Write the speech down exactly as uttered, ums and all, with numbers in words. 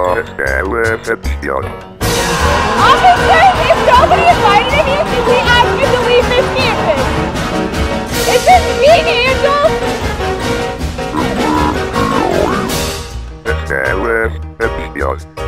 Officers, if nobody invited him here, can we ask you to leave this campus? Is this being handled?